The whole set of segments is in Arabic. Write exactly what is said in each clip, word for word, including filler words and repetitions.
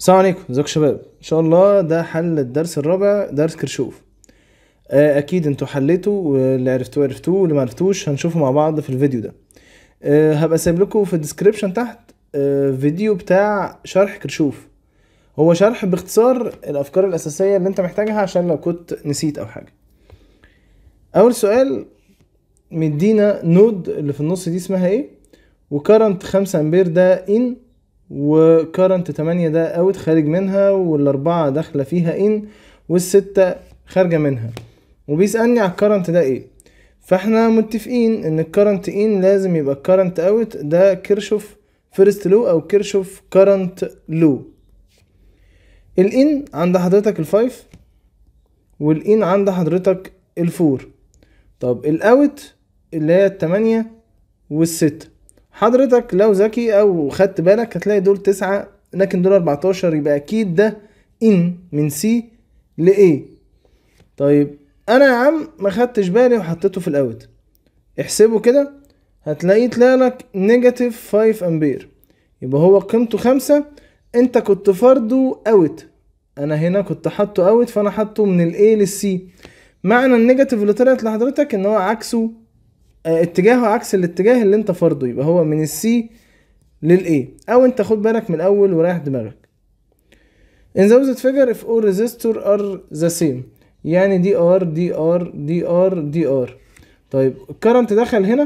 السلام عليكم، ازيكم يا شباب؟ ان شاء الله ده حل الدرس الرابع، درس كرشوف. آه، اكيد انتوا حليتوا، واللي عرفتوه عرفتوه واللي ما عرفتوش هنشوفه مع بعض في الفيديو ده. آه، هبقى سايب لكم في الديسكريبشن تحت آه، فيديو بتاع شرح كرشوف. هو شرح باختصار الافكار الاساسيه اللي انت محتاجها عشان لو كنت نسيت او حاجه. اول سؤال، مدينا نود اللي في النص دي اسمها ايه، وكرنت خمسة امبير ده ان، وكرنت تمانية ده اوت خارج منها، والاربعة داخلة فيها ان، والستة خارجة منها، وبيسألني على الكرنت ده ايه. فاحنا متفقين ان الكرنت ان لازم يبقى الكرنت اوت ده كيرشوف فيرست لو او كيرشوف كرنت لو. الان عند حضرتك الفايف، والان عند حضرتك الفور. طب الاوت اللي هي التمانية والستة، حضرتك لو ذكي او خدت بالك هتلاقي دول تسعة لكن دول اربعتاشر، يبقى اكيد ده ان من سي ل A. طيب انا يا عم ما خدتش بالي وحطيته في الاوت، احسبه كده هتلاقيه طلع لك نيجاتيف خمسة امبير، يبقى هو قيمته خمسة، انت كنت فرضه اوت، انا هنا كنت حاطه اوت فانا حاطه من الاي للسي. معنى النيجاتيف اللي طلعت لحضرتك ان هو عكسه، اه اتجاهه عكس الاتجاه اللي انت فرضه، يبقى هو من السي للاي، او انت خد بالك من الاول وريح دماغك. in the opposite figure if all resistor are the same، يعني دي ار دي ار دي ار دي ار. طيب الكرنت دخل هنا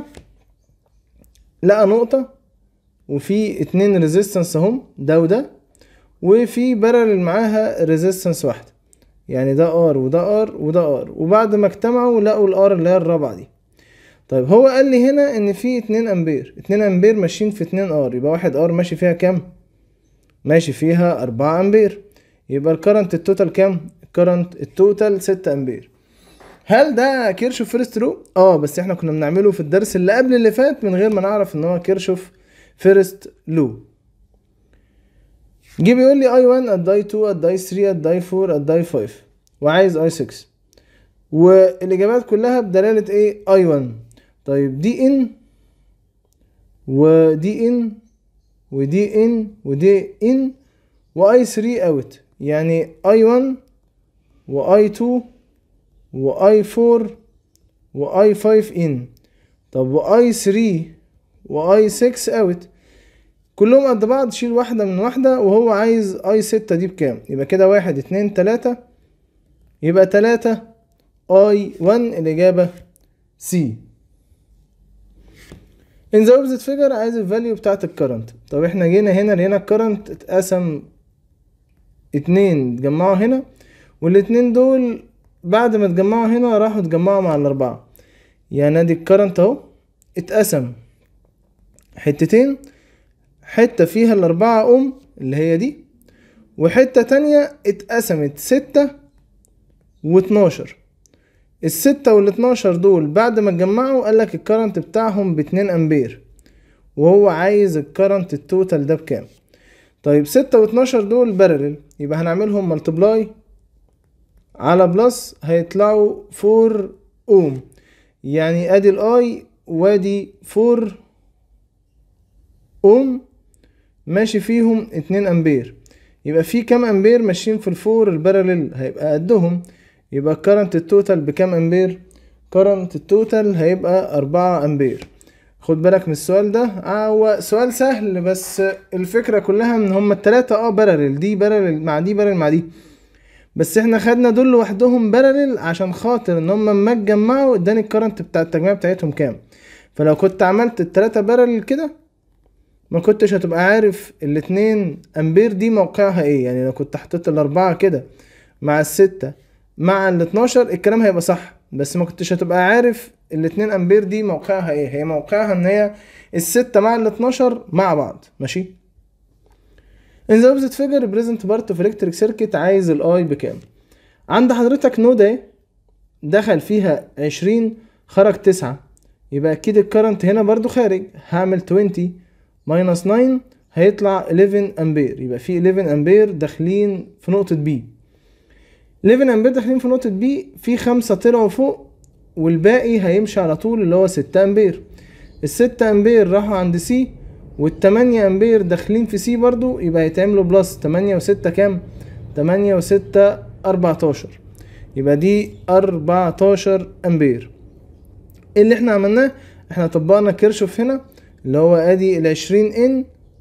لقى نقطة وفي اتنين ريزيستنس اهم، ده وده، وفي بارلل معاها ريزيستنس واحدة، يعني ده ار وده ار وده ار، وبعد ما اجتمعوا لقوا الار اللي هي الرابعة دي. طيب هو قال لي هنا ان في اتنين امبير، اتنين امبير ماشيين في اتنين ار، يبقى واحد ار ماشي فيها كام؟ ماشي فيها اربعة امبير، يبقى الكرنت التوتال كام؟ الكرنت التوتال ستة امبير. هل ده كيرشوف فيرست لو؟ اه، بس احنا كنا بنعمله في الدرس اللي قبل اللي فات من غير ما نعرف ان هو كيرشوف فيرست لو. جه بيقول لي اي واحد الداي اتنين الداي تلاتة الداي اربعة الداي خمسة، وعايز اي ستة، والاجابات كلها بدلالة ايه؟ اي واحد. طيب دي ان ودي ان ودي ان ودي ان واي تلاتة اوت، يعني اي واحد واي اتنين واي اربعة واي خمسة ان. طب واي تلاتة واي ستة اوت، كلهم قد بعض، شيل واحدة من واحدة، وهو عايز اي ستة دي بكام؟ يبقى كده واحد اتنين تلاتة، يبقى تلاتة اي واحد، الاجابة سي. in the opposite figure عايز الفاليو بتاعت الكرنت. طب احنا جينا هنا لقينا الكرنت اتقسم اتنين اتجمعوا هنا، والاتنين دول بعد ما اتجمعوا هنا راحوا اتجمعوا مع الاربعة، يعني ادي الكرنت اهو اتقسم حتتين، حتة فيها الاربعة اوم اللي هي دي، وحتة تانية اتقسمت ستة واتناشر. الستة والاتناشر دول بعد ما اتجمعوا قالك الكرنت بتاعهم باتنين امبير، وهو عايز الكرنت التوتال ده بكام؟ طيب ستة واتناشر دول بارلل، يبقى هنعملهم ملتبلاي على بلس، هيطلعوا اربعة اوم، يعني ادي الاي وادي اربعة اوم ماشي فيهم اتنين امبير، يبقى في كام امبير ماشيين في الفور البارلل؟ هيبقى قدهم، يبقى الكرنت التوتال بكام امبير؟ كرنت التوتال هيبقى اربعة امبير. خد بالك من السؤال ده، هو سؤال سهل بس الفكرة كلها ان هما التلاتة اه بارلل، دي بارلل مع دي بارلل مع دي، بس احنا خدنا دول لوحدهم بارلل عشان خاطر ان هما اما اتجمعوا اداني الكرنت بتاع التجميع بتاعتهم كام. فلو كنت عملت التلاتة بارلل كده ما كنتش هتبقى عارف الاتنين امبير دي موقعها ايه، يعني لو كنت حطيت الاربعة كده مع الستة مع الاتناشر الكلام هيبقى صح، بس ما كنتش هتبقى عارف الاتنين امبير دي موقعها ايه. هي موقعها ان هي الستة مع الاتناشر مع بعض، ماشي. in the opposite figure present part of electric circuit عايز الاي بكام؟ عند حضرتك نود اهي دخل فيها عشرين خرج تسعة، يبقى اكيد الكرنت هنا برضو خارج، هعمل عشرين ماينس تسعة هيطلع حداشر امبير، يبقى في حداشر امبير داخلين في نقطة بي. حداشر امبير داخلين في نقطة بي، في خمسة طلعوا فوق والباقي هيمشي على طول اللي هو ستة امبير. الستة امبير راحوا عند سي والتمانية امبير داخلين في سي برضو، يبقى هيتعملوا بلس تمانية وستة كام؟ تمانية وستة اربعتاشر، يبقى دي اربعتاشر امبير. ايه اللي احنا عملناه؟ احنا طبقنا كيرشوف هنا اللي هو ادي العشرين ان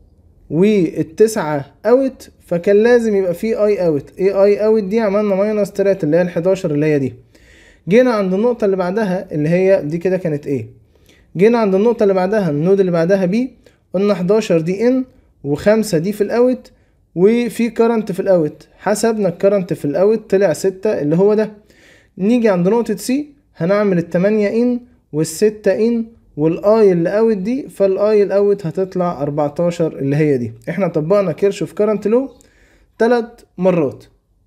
والتسعة اوت، فكان لازم يبقى فيه اي اوت. ايه اي اوت دي؟ عملنا ماينس تلاتة اللي هي الحداشر اللي هي دي. جينا عند النقطة اللي بعدها اللي هي دي كده كانت ايه، جينا عند النقطة اللي بعدها النود اللي بعدها بي، قلنا حداشر دي ان وخمسة دي في الاوت وفي كارنت في الاوت، حسبنا الكارنت في الاوت طلع ستة اللي هو ده. نيجي عند نقطة سي هنعمل التمانية ان والستة ان والاي اللي اوت دي، فالاي الاوت هتطلع اربعتاشر اللي هي دي. احنا طبقنا كيرشوف كارنت لو تلات مرات.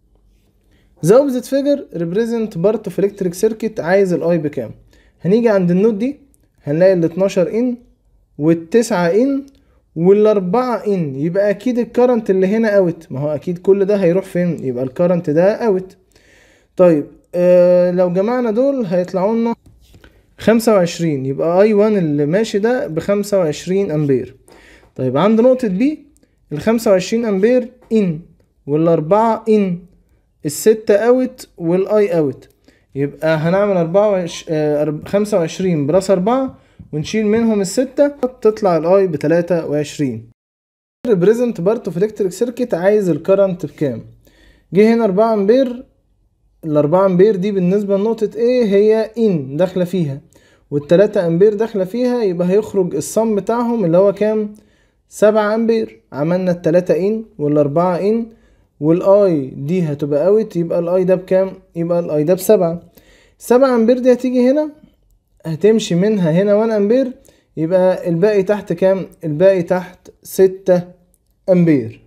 The opposite figure represent part of electric circuit. عايز الاي بكام؟ هنيجي عند النود دي هنلاقي ال اتناشر ان والتسعة ان والاربعة ان، يبقى اكيد الكارنت اللي هنا اوت، ما هو اكيد كل ده هيروح فين؟ يبقى الكارنت ده اوت. طيب آه لو جمعنا دول هيطلعوا لنا خمسة وعشرين، يبقى اي واحد اللي ماشي ده بخمسة وعشرين امبير. طيب عند نقطة بي الخمسة وعشرين امبير ان والاربعة ان، الستة اوت والاي اوت، يبقى هنعمل اربعة وعشرين خمسة وعشرين بلس اربعة ونشيل منهم الستة، تطلع الاي بتلاتة وعشرين. represent part of electric circuit. عايز الكرنت بكام؟ جه هنا اربعة امبير، الاربعة امبير دي بالنسبة لنقطة ايه هي ان داخلة فيها والتلاتة امبير داخلة فيها، يبقى هيخرج الصم بتاعهم اللي هو كام؟ سبعة امبير. عملنا التلاتة ان والاربعة ان والاي دي هتبقى اوت، يبقى الاي ده بكام؟ يبقى الاي ده بسبعة. سبعة امبير دي هتيجي هنا هتمشي منها هنا واحد امبير، يبقى الباقي تحت كام؟ الباقي تحت ستة امبير.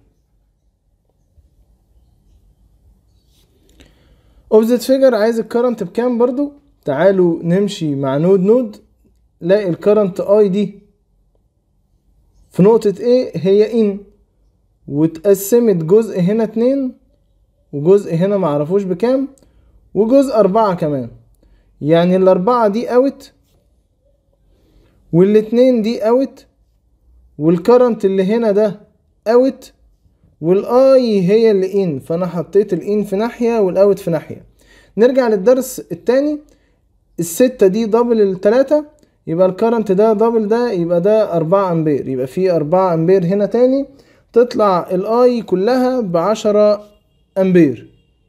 opposite figure عايز الكرنت بكام برضو؟ تعالوا نمشي مع نود نود. لاقي الكرنت اي دي في نقطة ايه هي ان، واتقسمت جزء هنا اتنين وجزء هنا معرفوش بكام وجزء اربعة كمان، يعني الاربعة دي اوت والاتنين دي اوت والكرنت اللي هنا ده اوت والاي هي اللي ان، فانا حطيت الان في ناحية والاوت في ناحية. نرجع للدرس التاني، الستة دي دبل التلاتة، يبقى الكرنت ده دبل ده، يبقى ده اربعة امبير، يبقى في اربعة امبير هنا تاني، تطلع الاي كلها بعشرة امبير.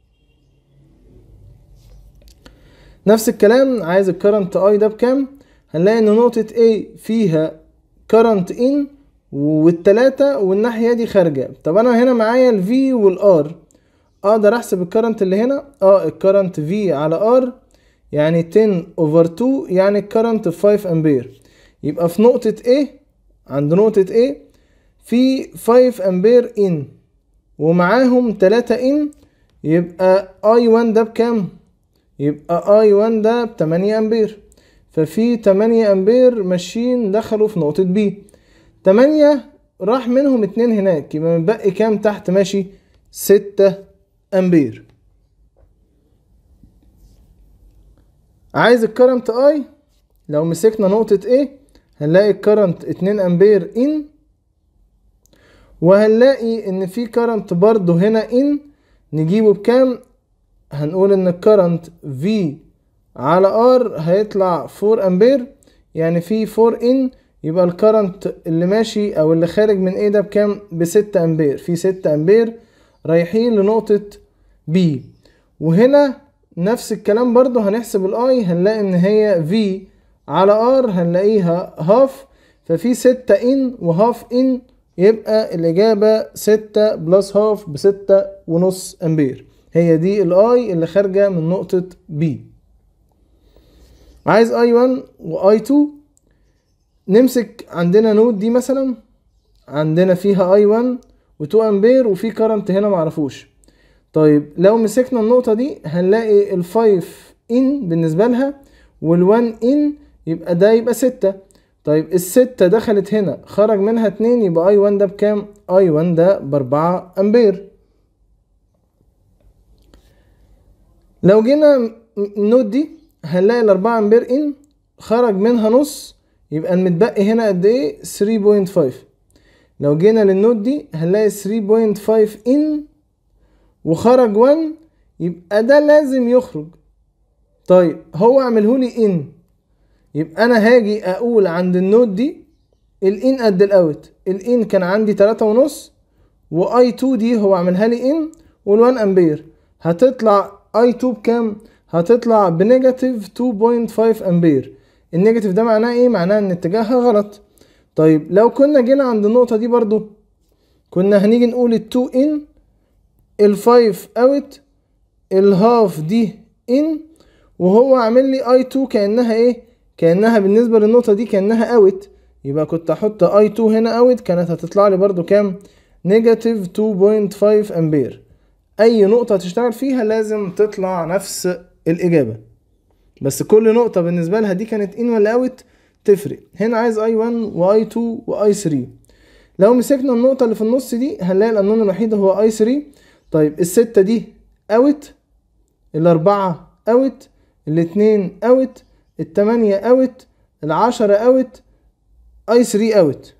نفس الكلام عايز الكرنت اي ده بكام؟ هنلاقي ان نقطة A فيها كرنت ان والتلاتة والناحية دي خارجة. طب انا هنا معايا ال V وال R، اقدر احسب الكرنت اللي هنا؟ اه الكرنت V على R يعني عشرة over اتنين، يعني الكرنت خمسة امبير. يبقى في نقطة A عند نقطة A في خمسة امبير ان ومعاهم تلاتة ان، يبقى اي واحد ده بكام؟ يبقى اي واحد ده بتمانية امبير، ففي تمانية امبير ماشيين دخلوا في نقطة بي. تمانية راح منهم اتنين هناك، يبقى متبقي كام تحت ماشي؟ ستة امبير. عايز الكرنت اي، لو مسكنا نقطة A هنلاقي الكرنت اتنين امبير ان، وهنلاقي ان في كرنت برضو هنا ان، نجيبه بكام؟ هنقول ان الكرنت V على R هيطلع اربعة امبير، يعني في اربعة ان، يبقى الكرنت اللي ماشي او اللي خارج من ايه ده بكام؟ بستة امبير، في ستة امبير رايحين لنقطة B. وهنا نفس الكلام برضو هنحسب الاي، هنلاقي ان هي V على R هنلاقيها هاف، ففي ستة ان وهاف ان، يبقى الاجابة ستة بلس هاف بستة ونص امبير. هي دي الاي اللي خارجة من نقطة B. عايز اي واحد واي اتنين. نمسك عندنا نود دي مثلا، عندنا فيها اي واحد و2 امبير وفي كارنت هنا معرفوش. طيب لو مسكنا النقطة دي هنلاقي ال خمسة ان بالنسبة لها وال1 ان، يبقى ده يبقى ستة. طيب الستة دخلت هنا خرج منها اتنين، يبقى اي واحد ده بكام؟ اي واحد ده باربعة امبير. لو جينا النود دي هنلاقي الاربعة امبير ان خرج منها نص، يبقى المتبقي هنا قد ايه؟ تلاتة فاصلة خمسة. لو جينا للنوت دي هنلاقي ثلاثة بوينت خمسة ان وخرج واحد، يبقى ده لازم يخرج. طيب هو عملهولي ان، يبقى انا هاجي اقول عند النوت دي الان قد الاوت. الان كان عندي تلاتة ونص، واي اتنين دي هو عملها لي ان والوان امبير، هتطلع اي اتنين بكام؟ هتطلع بنيجاتيف اتنين بوينت خمسة امبير. النيجاتيف ده معناه ايه؟ معناه ان اتجاهها غلط. طيب لو كنا جينا عند النقطة دي برضو كنا هنيجي نقول الاتنين ان، الفايف اوت، الهاف دي ان، وهو عامل لي اي اتنين كأنها ايه؟ كأنها بالنسبة للنقطة دي كأنها اوت، يبقى كنت احط اي اتنين هنا اوت، كانت هتطلع لي برضو كام؟ نيجاتيف اتنين بوينت خمسة امبير. اي نقطة تشتغل فيها لازم تطلع نفس الاجابة، بس كل نقطة بالنسبة لها دي كانت ان ولا اوت تفرق. هنا عايز اي واحد واي اتنين واي تلاتة. لو مسكنا النقطة اللي في النص دي هنلاقي القانون الوحيد هو اي تلاتة. طيب الستة دي اوت، الاربعة اوت، الاتنين اوت، التمانية اوت، العشرة اوت، اي تلاتة اوت.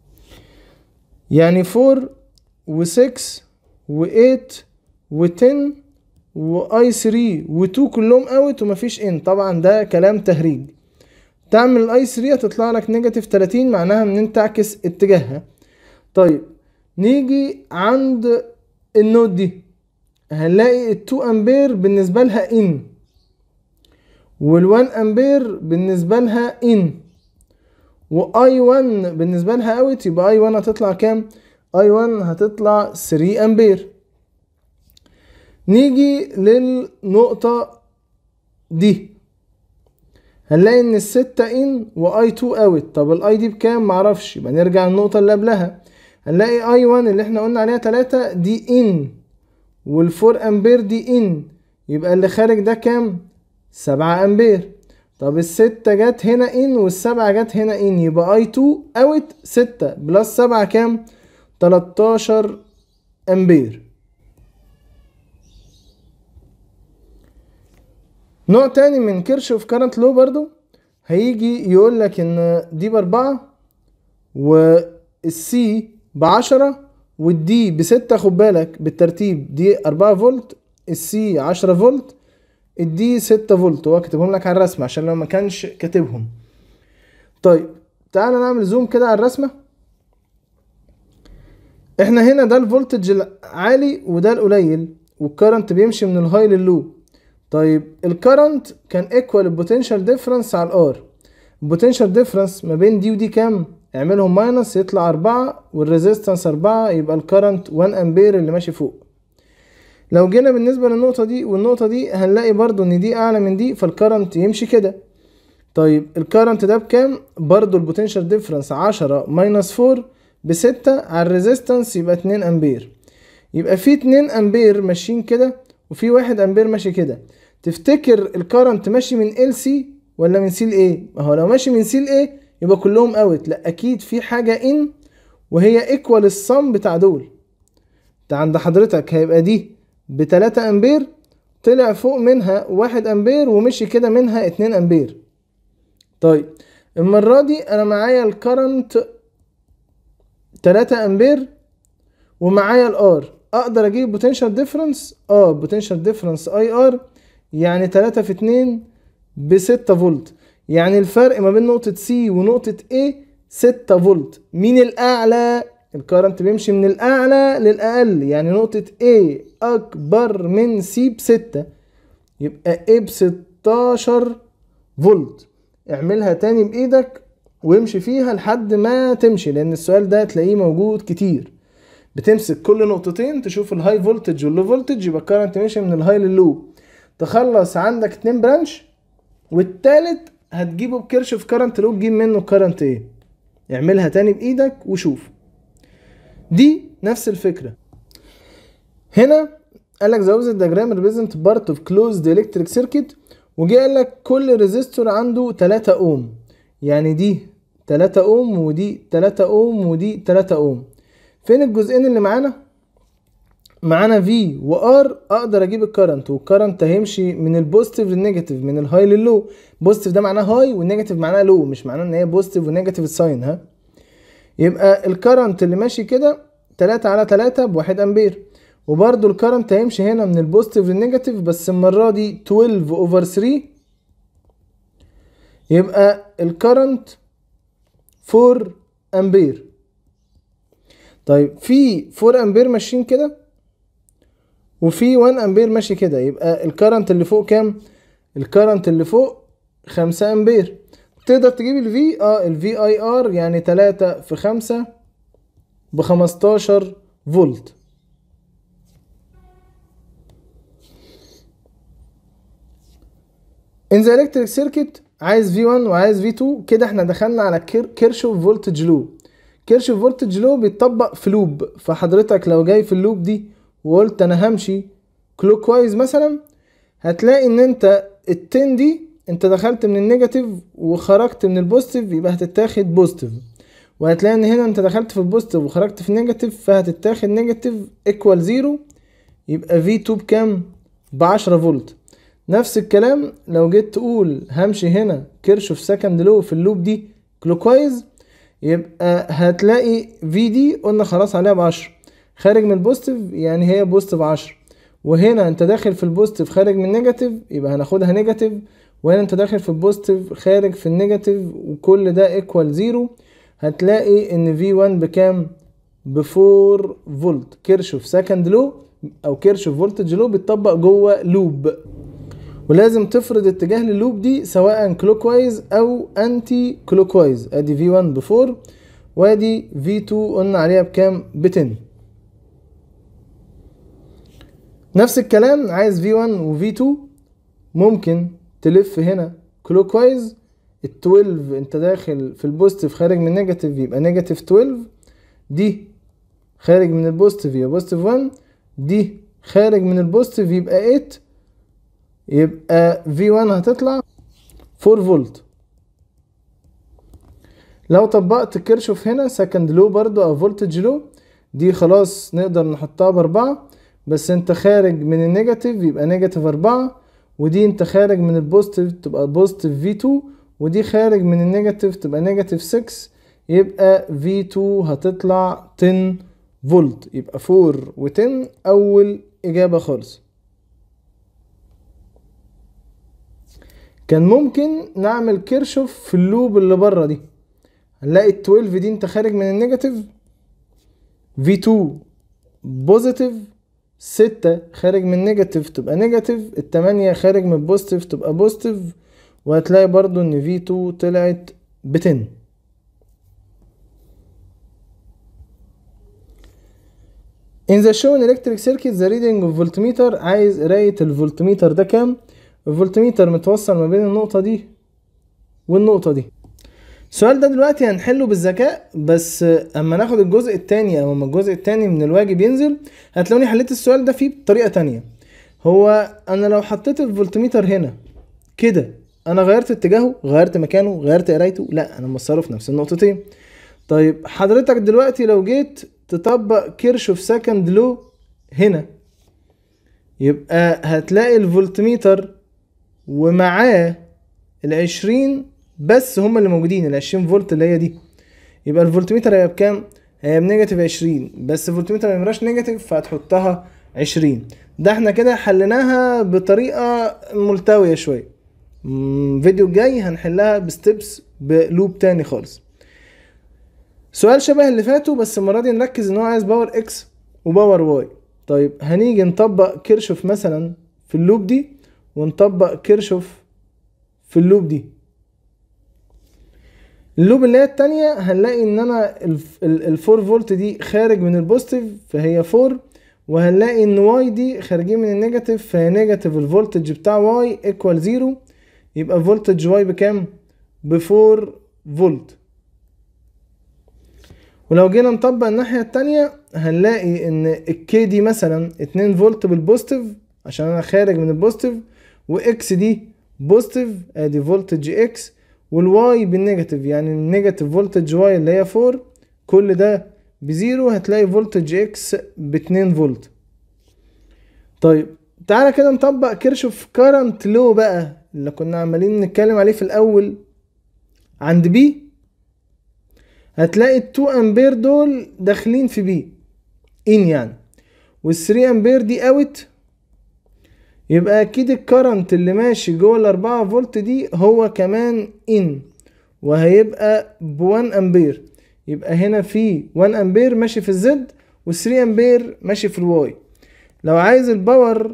يعني اربعة و ستة و تمانية و عشرة واي تلاتة و اتنين كلهم اوت ومفيش ان. طبعا ده كلام تهريج. تعمل الاي تلاتة هتطلع لك نيجاتيف تلاتين، معناها ان انت تعكس اتجاهها. طيب نيجي عند النوت دي هنلاقي ال2 امبير بالنسبة لها ان، وال1 امبير بالنسبة لها ان، واي واحد بالنسبة لها اوت، يبقى اي واحد هتطلع كام؟ اي واحد هتطلع تلاتة امبير. نيجي للنقطة دي هنلاقي ان الستة ان واي اتنين اوت. طب الاي دي بكام؟ معرفش، يبقى نرجع للنقطة اللي قبلها هنلاقي اي واحد اللي احنا قلنا عليها تلاتة دي ان، والفور امبير دي ان، يبقى اللي خارج ده كام؟ سبعة امبير. طب الستة جت هنا ان والسبعة جت هنا ان، يبقى اي اتنين اوت ستة بلس سبعة كام؟ تلاتاشر امبير. نوع تاني من كيرشوف كارنت لو برضو هيجي يقول لك ان دي باربعة والسي بعشرة والدي بستة. خد بالك بالترتيب، دي اربعة فولت، السي عشرة فولت، الدي ستة فولت. هو كاتبهم لك على الرسمة عشان لو ما كانش كاتبهم. طيب تعالى نعمل زوم كده على الرسمة. احنا هنا ده الفولتج العالي وده القليل، والكرنت بيمشي من الهاي لللو. طيب الكرنت كان ايكوال البوتنشال ديفرنس على الار. البوتنشال ديفرنس ما بين دي ودي كام؟ اعملهم ماينس يطلع اربعة، والريزيستنس اربعة، يبقى الكرنت واحد امبير اللي ماشي فوق. لو جينا بالنسبة للنقطة دي والنقطة دي هنلاقي برضو ان دي اعلى من دي، فالكرنت يمشي كده. طيب الكرنت ده بكام؟ برضو البوتنشال ديفرنس عشرة ماينس اربعة بستة على الريزيستنس، يبقى اتنين امبير. يبقى في اتنين امبير ماشيين كده وفي واحد امبير ماشي كده. تفتكر الكرنت ماشي من ال سي ولا من سي ل ايه؟ ما هو لو ماشي من سي ل ايه يبقى كلهم اوت. لا، اكيد في حاجة ان وهي ايكوال الصم بتاع دول. انت عند حضرتك هيبقى دي بتلاتة امبير، طلع فوق منها واحد امبير ومشي كده منها اتنين امبير. طيب المرة دي انا معايا الكرنت تلاتة امبير ومعايا الار، اقدر اجيب بوتنشال ديفرنس. اه بوتنشال ديفرنس اي ار يعني تلاتة في اتنين بستة فولت، يعني الفرق ما بين نقطة سي ونقطة A ستة فولت. مين الاعلى؟ الكرنت بيمشي من الاعلى للاقل، يعني نقطة A اكبر من C بستة، يبقى A بستاشر فولت. اعملها تاني بايدك وامشي فيها لحد ما تمشي، لان السؤال ده تلاقيه موجود كتير. بتمسك كل نقطتين تشوف الهاي فولتج واللو فولتج، يبقى الكرنت ماشي من الهاي لللو. تخلص عندك اتنين برانش، والتالت هتجيبه بكيرشوف كارنت لو تجيب منه الكرنت ايه. اعملها تاني بايدك وشوف. دي نفس الفكرة. هنا قالك the opposite diagram represent part of closed electric circuit، وجي قالك كل ريزيستور عنده تلاتة اوم، يعني دي تلاتة اوم ودي تلاتة اوم ودي تلاتة اوم. فين الجزئين اللي معانا؟ معانا V و R. اقدر اجيب الكرنت، والكرنت هيمشي من البوزيتيف للنيجاتيف، من الهاي لللو. بوزيتيف ده معناه هاي والنيجاتيف معناه لو، مش معناه ان هي بوزيتيف ونيجاتيف الساين. ها يبقى الكرنت اللي ماشي كده تلاتة على تلاتة بواحد امبير، وبرضو الكرنت هيمشي هنا من البوزيتيف للنيجاتيف بس المرة دي اتناشر اوفر تلاتة، يبقى الكرنت اربعة امبير. طيب في اربعة امبير ماشيين كده وفي واحد امبير ماشي كده، يبقى الكرنت اللي فوق كام؟ الكرنت اللي فوق خمسة امبير. تقدر تجيب الفي اه الفي اي ار يعني تلاتة في خمسة بخمستاشر فولت. in the electric circuit عايز في واحد وعايز في اتنين. كده احنا دخلنا على كيرشوف فولتج لو. كيرشوف فولتج لو بيتطبق في لوب، فحضرتك لو جاي في اللوب دي وقلت انا همشي كلوك وايز مثلا، هتلاقي ان انت التن دي انت دخلت من النيجاتيف وخرجت من البوزيتيف، يبقى هتتاخد بوزيتيف. وهتلاقي ان هنا انت دخلت في البوزيتيف وخرجت في النيجاتيف، فهتتاخد نيجاتيف ايكوال زيرو، يبقى في اتنين بكام؟ بعشرة فولت. نفس الكلام لو جيت تقول همشي هنا كيرشوف سكند لو في اللوب دي كلوك وايز، يبقى هتلاقي في دي قلنا خلاص عليها بعشرة، خارج من البوزيتيف يعني هي بوزيتيف عشرة، وهنا انت داخل في البوزيتيف خارج من النيجاتيف يبقى هناخدها نيجاتيف، وهنا انت داخل في البوزيتيف خارج في النيجاتيف، وكل ده ايكوال زيرو. هتلاقي ان في واحد بكام؟ بفور فولت. كيرشوف سكند لو او كيرشوف فولتج لو بيتطبق جوه لوب، ولازم تفرض اتجاه للوب دي سواء كلوك وايز او انتي كلوك وايز. ادي في واحد بفور وادي في اتنين قلنا عليها بكام؟ بتن. نفس الكلام عايز في واحد و في اتنين، ممكن تلف هنا كلوك وايز. ال اتناشر انت داخل في البوزيتيف خارج من النيجاتيف يبقى نيجاتيف اتناشر، دي خارج من البوزيتيف يبقى بوزيتيف واحد، دي خارج من البوزيتيف يبقى تمانية، يبقى في واحد هتطلع اربعة فولت. لو طبقت كيرشوف هنا سكند لو برضو او فولتج لو، دي خلاص نقدر نحطها باربعة، بس انت خارج من النيجاتيف يبقى نيجاتيف اربعة، ودي انت خارج من البوزيتيف تبقى بوزيتيف في اتنين، ودي خارج من النيجاتيف تبقى نيجاتيف ستة، يبقى في اتنين هتطلع عشرة فولت. يبقى اربعة و عشرة اول اجابة خالص. كان ممكن نعمل كيرشوف في اللوب اللي بره دي، هنلاقي ال اتناشر دي انت خارج من النيجاتيف، في اتنين بوزيتيف، ستة خارج من نيجاتيف تبقى نيجاتيف، التمانية خارج من بوزيتيف تبقى بوزيتيف، وهتلاقي برضو ان في اتنين طلعت بتن. In the shown electric circuit the reading of voltmeter. عايز قراية الفولتميتر ده كام؟ الفولتميتر متوصل ما بين النقطة دي والنقطة دي. السؤال ده دلوقتي هنحله بالذكاء، بس اما ناخد الجزء التاني او اما الجزء التاني من الواجب ينزل هتلاقوني حليت السؤال ده فيه بطريقة تانية. هو انا لو حطيت الفولتميتر هنا كده، انا غيرت اتجاهه، غيرت مكانه، غيرت قرايته؟ لا، انا موصله في نفس النقطتين. طيب حضرتك دلوقتي لو جيت تطبق كيرشوف سكند لو هنا، يبقى هتلاقي الفولتميتر ومعاه العشرين بس هما اللي موجودين، العشرين فولت اللي هي دي، يبقى الفولتميتر هي بكام؟ هي بنيجاتيف عشرين، بس الفولتميتر ميمراش نيجاتيف فهتحطها عشرين. ده احنا كده حلناها بطريقة ملتوية شوية. فيديو الجاي هنحلها بستبس بلوب تاني خالص. سؤال شبه اللي فاتوا بس المرة دي نركز ان هو عايز باور اكس وباور واي. طيب هنيجي نطبق كيرشوف مثلا في اللوب دي ونطبق كيرشوف في اللوب دي. اللوب اللي هي التانية هنلاقي ان انا الفور فولت دي خارج من البوزيتيف فهي اربعة، وهنلاقي ان واي دي خارجين من النيجاتيف فهي نيجاتيف، الفولتج بتاع واي ايكوال زيرو، يبقى فولتج واي بكام؟ بفور فولت. ولو جينا نطبق الناحية التانية هنلاقي ان الكي دي مثلا اتنين فولت بالبوزيتيف عشان انا خارج من البوزيتيف، واكس دي بوزيتيف ادي فولتج اكس، والواي بالنيجاتيف يعني النيجاتيف فولتج واي اللي هي اربعة، كل ده بزيرو، هتلاقي فولتج اكس باتنين فولت. طيب تعالى كده نطبق كيرشوف كارنت لو بقى اللي كنا عمالين نتكلم عليه في الاول عند بي. هتلاقي الاتنين امبير دول داخلين في بي ان يعني، والثري امبير دي اوت، يبقى اكيد الكرنت اللي ماشي جوه الاربعة فولت دي هو كمان ان، وهيبقى بوان امبير. يبقى هنا في وان امبير ماشي في الزد، والثري امبير ماشي في الواي. لو عايز الباور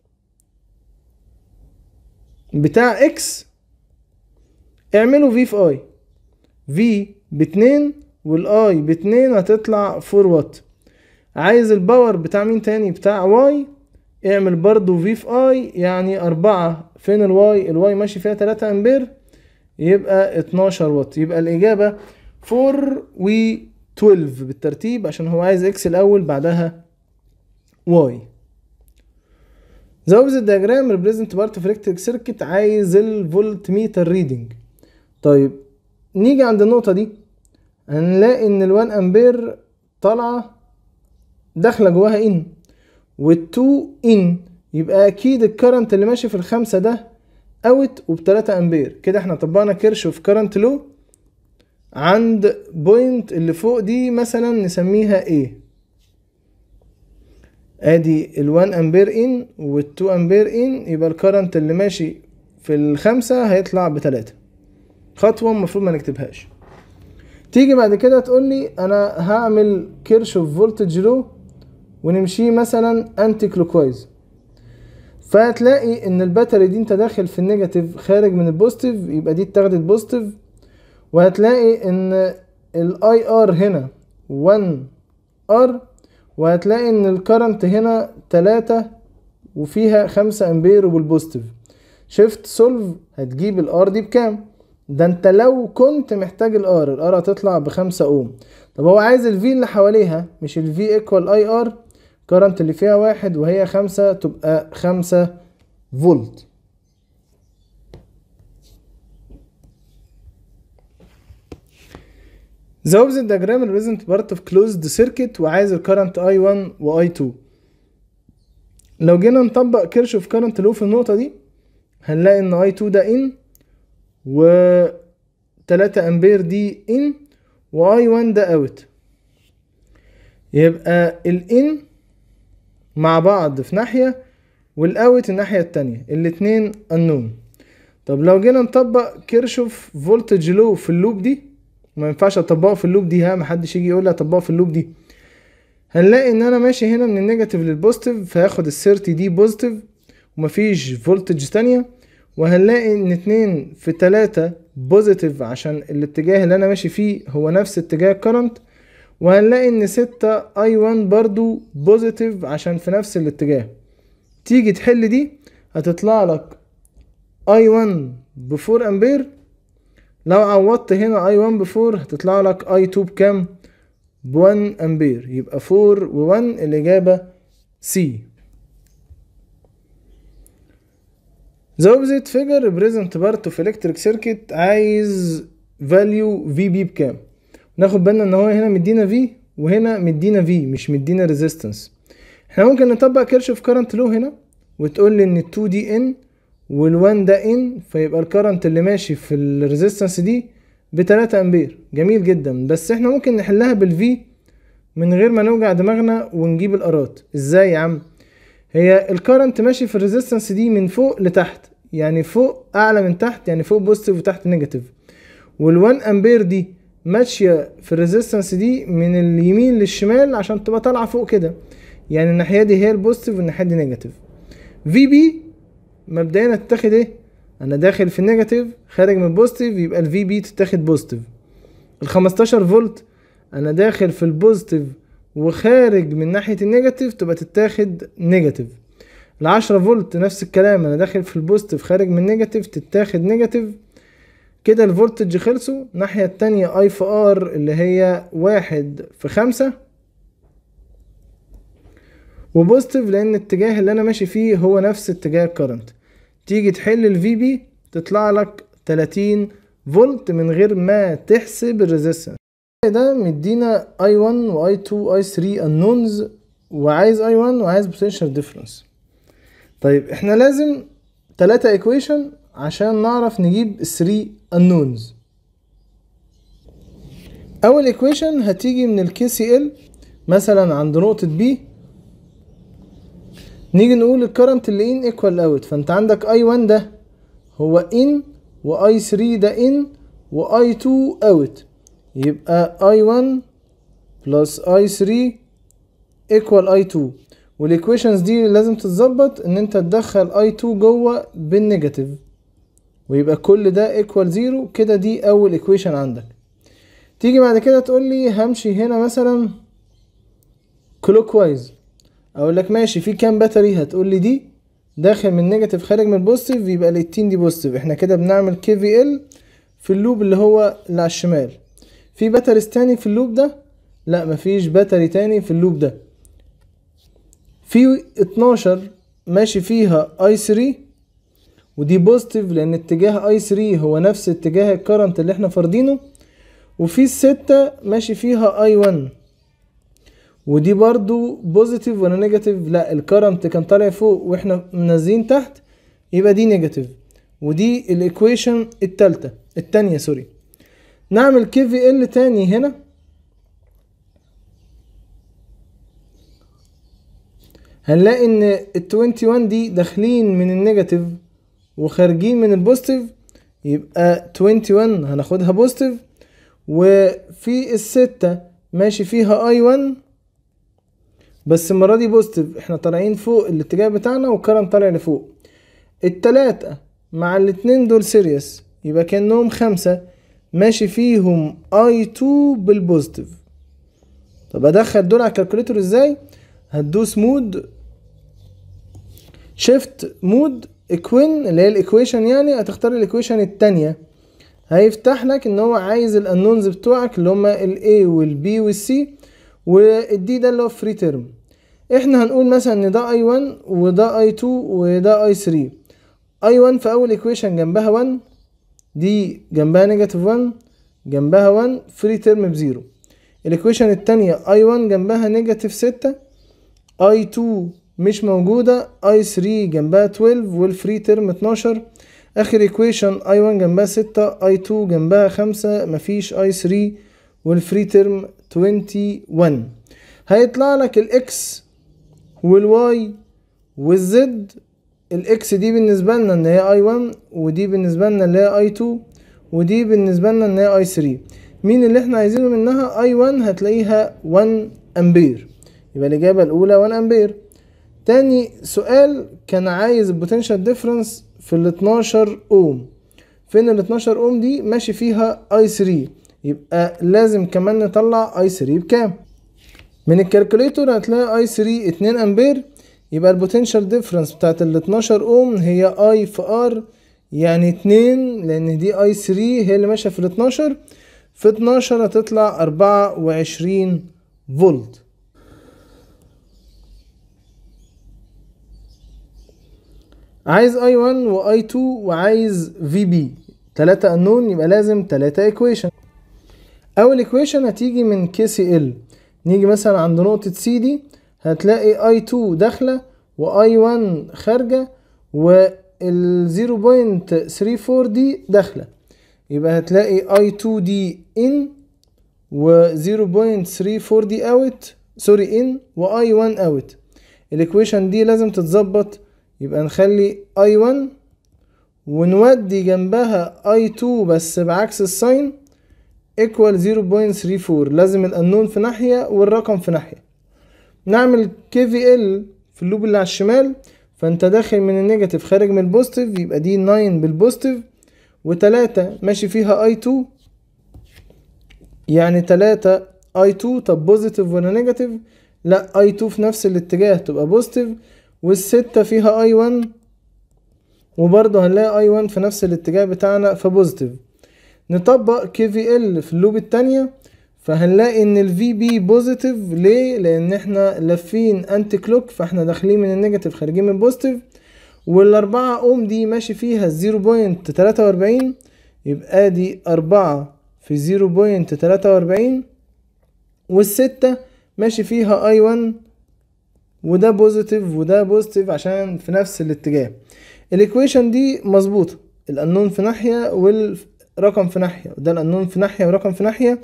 بتاع اكس اعمله في في اي، في باتنين والاي باتنين هتطلع فور وات. عايز الباور بتاع مين تاني؟ بتاع واي، اعمل برضو في في اي، يعني اربعة. فين الواي؟ الواي ماشي فيها تلاتة امبير، يبقى اتناشر وات. يبقى الاجابة فور و اتناشر بالترتيب، عشان هو عايز اكس الاول بعدها واي. The opposite diagram represent part of electric circuit. عايز الفولت ميتر ريدنج. طيب نيجي عند النقطة دي، هنلاقي ان الوان امبير طالعة داخلة جواها ان، والتو ان، يبقى اكيد الكرنت اللي ماشي في الخمسة ده اوت وبتلاتة امبير. كده احنا طبقنا كيرشوف كرنت لو عند بوينت اللي فوق دي، مثلا نسميها ايه. ادي الوان امبير ان والتو امبير ان، يبقى الكرنت اللي ماشي في الخمسة هيطلع بتلاتة. خطوة المفروض ما نكتبهاش. تيجي بعد كده تقولي انا هعمل كيرشوف فولتج لو ونمشيه مثلا انتي كلوكوايز، فهتلاقي ان الباتري دي انت داخل في النيجاتيف خارج من البوزيتيف، يبقى دي اتاخدت بوزيتيف. وهتلاقي ان الاي ار هنا واحد ار، وهتلاقي ان الكرنت هنا تلاتة وفيها خمسة امبير وبالبوزيتيف. شيفت سولف هتجيب الار دي بكام؟ ده انت لو كنت محتاج الار، الار هتطلع بخمسة اوم. طب هو عايز الفي اللي حواليها، مش الفي ايكوال اي ار، كرنت اللي فيها واحد وهي خمسة تبقى خمسة فولت. The opposite diagram represent part of closed circuit، وعايز الكرنت اي واحد و اي اتنين. لو جينا نطبق كيرشوف كرنت لو في النقطة دي، هنلاقي ان اي اتنين ده ان، و تلاتة امبير دي ان، و اي واحد ده اوت. يبقى الان مع بعض في ناحية والاوت الناحية التانية، الاتنين unknown. طب لو جينا نطبق كيرشوف فولتج لو في اللوب دي، ما ينفعش اطبقه في اللوب دي، ها محدش يجي يقول لي اطبقه في اللوب دي. هنلاقي ان انا ماشي هنا من النيجاتيف للبوزيتيف، فهاخد الثيرتي دي بوزيتيف ومفيش فولتج تانية. وهنلاقي ان اتنين في تلاتة بوزيتيف عشان الاتجاه اللي انا ماشي فيه هو نفس اتجاه الكرنت. وهنلاقي ان ستة اي واحد برضو بوزيتيف عشان في نفس الاتجاه. تيجي تحل دي هتطلع لك اي واحد بفور امبير. لو عوضت هنا اي واحد بفور هتطلع لك اي اتنين بكام؟ بوان امبير. يبقى فور وون، الاجابة سي. The opposite figure represent part of electric circuit. عايز value في بي بكام؟ ناخد بالنا ان هو هنا مدينا V وهنا مدينا V، مش مدينا resistance. احنا ممكن نطبق كيرشوف كارنت لو هنا وتقول لي ان اتنين دي ان وال1 ده ان، فيبقى الكرنت اللي ماشي في الريزيستنس دي بتلاتة امبير. جميل جدا، بس احنا ممكن نحلها بالفي من غير ما نوجع دماغنا ونجيب الارات. ازاي يا عم؟ هي الكرنت ماشي في الريزيستنس دي من فوق لتحت، يعني فوق اعلى من تحت، يعني فوق بوزيتيف وتحت نيجاتيف. وال1 امبير دي ماشيه في الريزيستنس دي من اليمين للشمال عشان تبقى طالعه فوق كده، يعني الناحيه دي هي البوزيتيف والناحيه دي نيجاتيف. في بي مبدئيا هتتاخد ايه؟ انا داخل في النيجاتيف خارج من البوزيتيف، يبقى الفي بي تتاخد بوزيتيف. ال خمستاشر فولت انا داخل في البوزيتيف وخارج من ناحيه النيجاتيف، تبقى تتاخد نيجاتيف. ال عشرة فولت نفس الكلام، انا داخل في البوزيتيف خارج من نيجاتيف، تتاخد نيجاتيف. كده الفولتج خلصوا. الناحيه التانية اي في ار اللي هي واحد في خمسة وبوزيتيف، لان الاتجاه اللي انا ماشي فيه هو نفس اتجاه الكرنت. تيجي تحل الفي بي تطلع لك تلاتين فولت من غير ما تحسب الريزيستنس. ده مدينا اي واحد و اي اتنين و اي تلاتة unknowns، وعايز اي واحد وعايز potential difference. طيب احنا لازم تلاتة equation عشان نعرف نجيب ال تلاتة unknowns. اول ايكويشن هتيجي من الكي سي ال مثلا عند نقطة بي، نيجي نقول الكرنت اللي ان ايكوال اوت، فانت عندك اي واحد ده هو ان واي ثري ده ان واي تو اوت، يبقى اي واحد بلس اي ثري ايكوال اي تو. والايكويشنز دي لازم تتظبط ان انت تدخل اي تو جوه بالنيجاتيف، ويبقى كل ده ايكوال زيرو كده. دي اول ايكويشن عندك. تيجي بعد كده تقول لي همشي هنا مثلا كلوك وايز، اقول لك ماشي في كام باتري؟ هتقول لي دي داخل من نيجاتيف خارج من البوزيتيف، يبقى ال اتنين دي بوزيتيف. احنا كده بنعمل كي في ال في اللوب اللي هو اللي على الشمال. في باتريز تاني في اللوب ده؟ لا مفيش باتري تاني في اللوب ده. في اتناشر ماشي فيها اي ثري ودي بوزيتيف لان اتجاه اي ثري هو نفس اتجاه الكرنت اللي احنا فارضينه. وفي الستة ماشي فيها اي واحد ودي برضو بوزيتيف ولا نيجاتيف؟ لا الكرنت كان طالع فوق واحنا منزلين تحت، يبقى دي نيجاتيف. ودي الايكويشن التالتة التانية سوري. نعمل كي في ال تاني هنا، هنلاقي ان ال واحد وعشرين دي داخلين من النيجاتيف وخارجين من البوزيتيف، يبقى واحد وعشرين هناخدها بوزيتيف. وفي الستة ماشي فيها اي واحد بس المرة دي بوزيتيف، احنا طالعين فوق الاتجاه بتاعنا والكرنت طالع لفوق. التلاتة مع الاتنين دول سيريس، يبقى كأنهم خمسة ماشي فيهم اي تو بالبوزيتيف. طب ادخل دول على الكالكوليتور ازاي؟ هتدوس مود شيفت مود اكوين اللي هي الايكويشن، يعني هتختار الايكويشن التانية، هيفتح لك ان هو عايز الانونز بتوعك اللي هما الاي والبي والسي، والدي ده اللي هو فري تيرم. احنا هنقول مثلا ان ده اي واحد وده اي تو وده اي ثري. اي واحد في اول ايكويشن جنبها واحد، دي جنبها نيجاتيف واحد، جنبها واحد، فري تيرم بزيرو. الايكويشن التانية اي واحد جنبها نيجاتيف ستة، اي تو مش موجودة، اي ثري جنبها اتناشر والفري تيرم اتناشر. اخر ايكويشن اي واحد جنبها ستة، اي تو جنبها خمسة، مفيش اي ثري والفري تيرم واحد وعشرين. هيطلع لك الاكس والواي والزد. الاكس دي بالنسبة لنا ان هي اي واحد، ودي بالنسبة لنا اللي هي اي تو، ودي بالنسبة لنا ان هي اي ثري. مين اللي احنا عايزينه منها؟ اي واحد هتلاقيها واحد امبير، يبقى الاجابة الاولى واحد امبير. تاني سؤال كان عايز البوتنشال ديفرنس في ال اتناشر اوم. فين ال اتناشر اوم دي؟ ماشي فيها اي ثري، يبقى لازم كمان نطلع اي ثري بكام. من الكالكوليتور هتلاقي اي ثري اتنين امبير، يبقى البوتنشال ديفرنس بتاعت ال اتناشر اوم هي اي في ار، يعني اتنين، لان دي اي ثري هي اللي ماشيه في ال اتناشر، في اتناشر هتطلع اربعة وعشرين فولت. عايز اي واحد واي تو وعايز في بي، تلاتة انون، يبقى لازم تلاتة ايكويشن. اول ايكويشن هتيجي من كي سي ال، نيجي مثلا عند نقطة سي دي، هتلاقي اي تو داخلة واي واحد خارجة وال زيرو بوينت ثري فور دي داخلة، يبقى هتلاقي اي تو دي ان و زيرو بوينت ثري فور دي اوت، سوري ان، واي واحد اوت. الايكويشن دي لازم تتظبط، يبقى نخلي اي واحد ونودي جنبها اي تو بس بعكس الساين equal زيرو بوينت ثري فور، لازم الانون في ناحية والرقم في ناحية. نعمل كي في ال في اللوب اللي على الشمال، فانت داخل من النيجاتيف خارج من البوزيتيف، يبقى دي تسعة بالبوزيتيف، وتلاتة ماشي فيها اي تو، يعني تلاتة اي تو. طب بوزيتيف ولا نيجاتيف؟ لا اي تو في نفس الاتجاه تبقى بوزيتيف، والستة فيها اي واحد وبرضه هنلاقي اي واحد في نفس الاتجاه بتاعنا فبوزيتيف. نطبق كي في ال في اللوب التانية، فهنلاقي ان ال في بي بوزيتيف. ليه؟ لان احنا لافين انتي كلوك، فاحنا داخلين من النيجاتيف خارجين من البوزيتيف. والاربعة اوم دي ماشي فيها زيرو بوينت تلاتة واربعين، يبقى دي اربعة في زيرو بوينت تلاتة واربعين، والستة ماشي فيها اي واحد وده بوزيتيف وده بوزيتيف عشان في نفس الاتجاه. الايكويشن دي مظبوطة، الانون في ناحية والرقم في ناحية، وده الانون في ناحية ورقم في ناحية،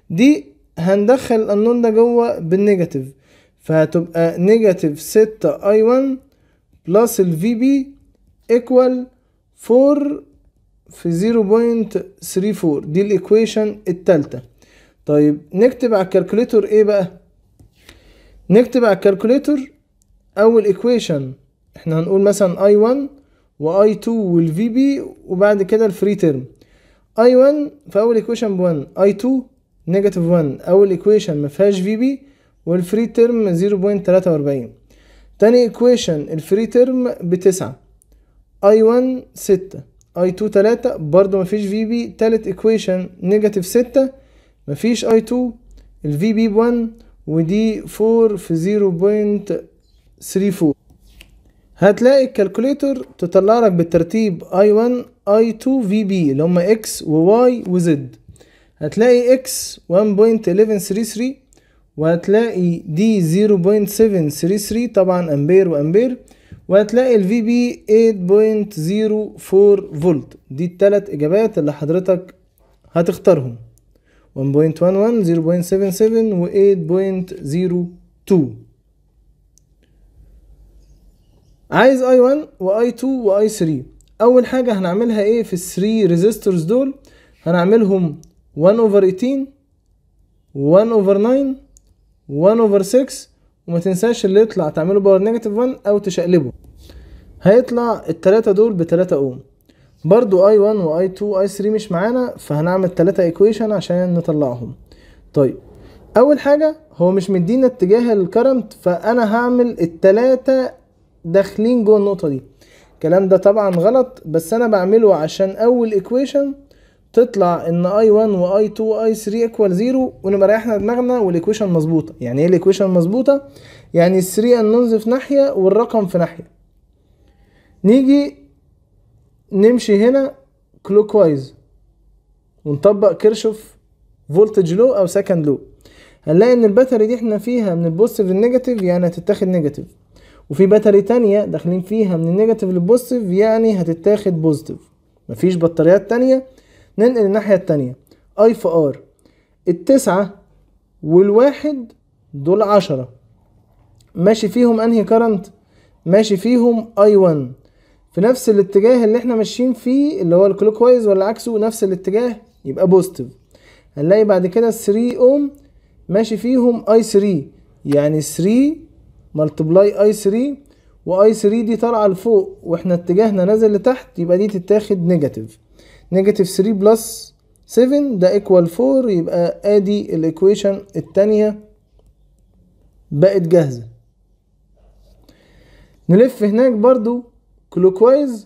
دي هندخل الانون ده جوه بالنيجاتيف، فهتبقى نيجاتيف ستة اي واحد بلس الفي بي ايكوال فور في زيرو بوينت ثري فور. دي الايكويشن التالتة. طيب نكتب على الكالكوليتور ايه بقى؟ نكتب على الكالكوليتور اول ايكويشن احنا هنقول مثلا اي واحد و اي اتنين والفي بي وبعد كده الفري تيرم. اي واحد في اول ايكويشن ب واحد، اي اتنين نيجاتيف واحد، اول ايكويشن ما فيهاش في بي والفري تيرم زيرو بوينت تلاتة واربعين. تاني ايكويشن الفري تيرم بتسعة، اي واحد ستة، اي اتنين تلاتة برضو مفيش في بي. تالت ايكويشن نيجاتيف ستة مفيش اي اتنين، الفي بي بواحد ودي فور في زيرو بوينت ثري فور. هتلاقي الكالكوليتور تطلع لك بالترتيب اي واحد اي اتنين في بي اللي هما اكس وواي وزد. هتلاقي اكس واحد بوينت واحد واحد تلاتة تلاتة وهتلاقي دي زيرو بوينت سفن ثري ثري طبعا امبير وامبير، وهتلاقي الفي بي تمانية بوينت زيرو فور فولت. دي التلات اجابات اللي حضرتك هتختارهم، واحد بوينت واحد واحد، زيرو بوينت سفن سفن و تمانية بوينت زيرو تو. عايز اي واحد واي اتنين واي ثري. اول حاجه هنعملها ايه في الثري ريزيستورز دول؟ هنعملهم واحد اوفر تمنتاشر، واحد اوفر تسعة، واحد اوفر ستة، وما تنساش اللي يطلع تعمله باور نيجاتيف واحد او تشقلبه. هيطلع التلاتة دول بتلاتة اوم. برضو اي واحد واي اتنين واي ثري مش معانا، فهنعمل تلاتة ايكويشن عشان نطلعهم. طيب اول حاجه هو مش مدينا اتجاه الكرنت، فانا هعمل التلاتة داخلين جوه النقطه دي. الكلام ده طبعا غلط، بس انا بعمله عشان اول ايكويشن تطلع ان اي واحد واي اتنين واي ثري ايكوال زيرو ونبقى ريحنا دماغنا والايكويشن مظبوطه. يعني ايه الايكويشن مظبوطه؟ يعني ال ثري انونز في ناحيه والرقم في ناحيه. نيجي نمشي هنا كلوك وايز ونطبق كيرشوف فولتج لو او سكند لو. هنلاقي ان الباتري دي احنا فيها من البوزيتيف للنيجاتيف يعني هتتاخد نيجاتيف، وفي باتري تانية داخلين فيها من النيجاتيف للبوزيتيف يعني هتتاخد بوزيتيف. مفيش بطاريات تانية. ننقل الناحية التانية اي في ار. التسعة والواحد دول عشرة، ماشي فيهم انهي كارنت؟ ماشي فيهم اي واحد في نفس الاتجاه اللي احنا ماشيين فيه اللي هو الكلوك وايز ولا عكسه نفس الاتجاه يبقى بوزيتيف. هنلاقي بعد كده ثري اوم ماشي فيهم اي ثري، يعني ثري ملتبلاي اي ثري، واي ثري دي طالعه لفوق واحنا اتجاهنا نازل لتحت، يبقى دي تتاخد نيجاتيف. نيجاتيف ثري بلس سفن ده ايكوال فور. يبقى ادي الايكويشن التانية بقت جاهزه. نلف هناك برضو كلوك وايز،